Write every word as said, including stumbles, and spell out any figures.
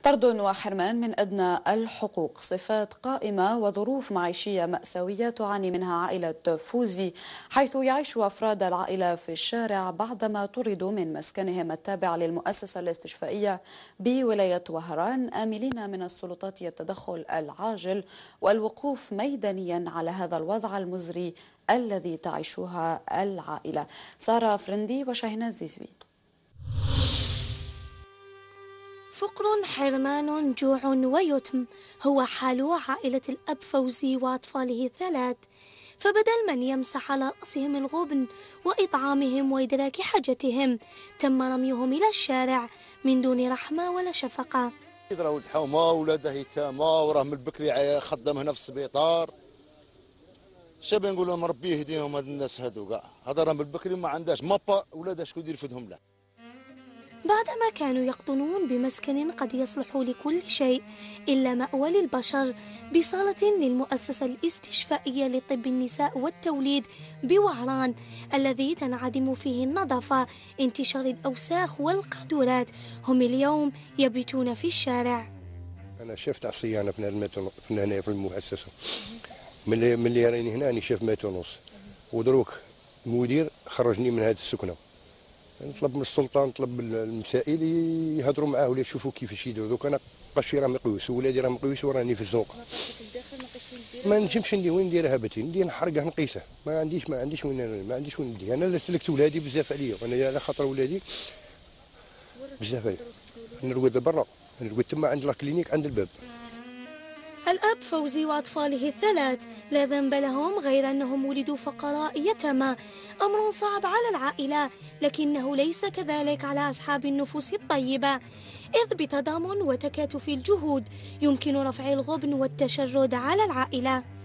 طرد وحرمان من أدنى الحقوق، صفات قائمة وظروف معيشية مأساوية تعاني منها عائلة فوزي، حيث يعيش أفراد العائلة في الشارع بعدما طردوا من مسكنهم التابع للمؤسسة الاستشفائية بولاية وهران، آملين من السلطات التدخل العاجل والوقوف ميدانيا على هذا الوضع المزري الذي تعيشها العائلة. سارة فرندي وشاهناز زيزوي. فقر، حرمان، جوع ويتم هو حال عائلة الأب فوزي وأطفاله الثلاث، فبدل من يمسح على رأسهم الغبن وإطعامهم وإدراك حاجتهم تم رميهم إلى الشارع من دون رحمة ولا شفقة. راهو الحومة ولاده يتامى وراه من البكري خدم هنا في السبيطار. شابين نقول لهم ربي يهديهم هاد الناس هادو كاع، هذا راه من البكري ما عندهاش مابا ولاده شكون يدير فدهم له. بعدما كانوا يقطنون بمسكن قد يصلح لكل شيء إلا مأوى للبشر بصالة للمؤسسة الاستشفائية لطب النساء والتوليد بوهران، الذي تنعدم فيه النظافة، انتشار الأوساخ والقاذورات، هم اليوم يبيتون في الشارع. أنا شفت عصيانة في هنا في المؤسسة، من من اللي راني هنا أنا شاف مات ونص، ودروك المدير خرجني من هذه السكنة. نطلب من السلطان، نطلب المسائل يهضروا معاه ولا يشوفوا كيفاش يديروا. دوك انا قشي راه مقويس ولادي راه مقويس وراني في الزنقه. ما نجمش ندير وين نديرها باتي، ندير نحرقه نقيسه، ما عنديش ما عنديش وين ما عنديش وين ندير. انا لا سلكت ولادي بزاف عليا، وانا على خاطر ولادي بزاف عليا. نرقد برا، نرقد تما عند لاكلينيك عند الباب. الأب فوزي وأطفاله الثلاث لا ذنب لهم غير أنهم ولدوا فقراء يتامى، أمر صعب على العائلة، لكنه ليس كذلك على أصحاب النفوس الطيبة، إذ بتضامن وتكاتف الجهود يمكن رفع الغبن والتشرد على العائلة.